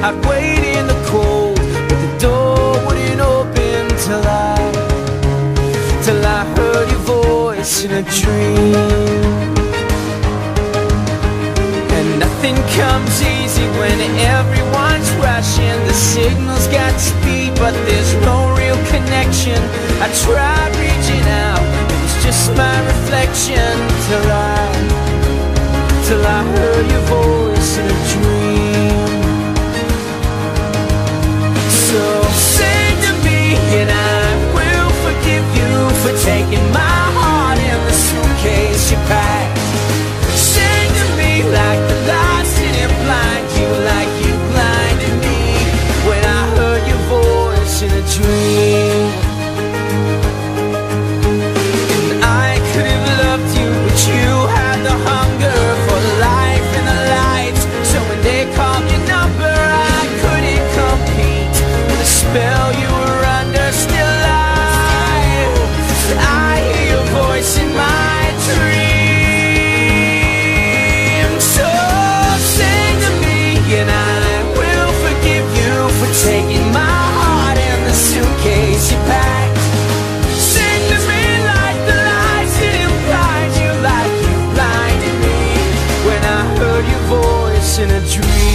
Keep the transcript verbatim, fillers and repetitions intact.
I'd wait in the cold, but the door wouldn't open till I, till I heard your voice in a dream. And nothing comes easy when everyone's rushing. The signal's got speed, but there's no real connection. I tried reaching out, it was just my reflection, till I, till I heard your voice in a dream. So sing to me and I will forgive you for taking my heart in the suitcase you packed. Sing to me like the lights didn't blind you, like you blinded me when I heard your voice in a dream. And I could have loved you, but you had the hunger for life and the lights. So when they called your number, I couldn't compete with the spell you were under. Still I, I hear your voice in my dream. So sing to me and I will forgive you for taking my heart in the suitcase you packed. Sing to me like the lights didn't blind you, like you blinded me when I heard your voice in a dream.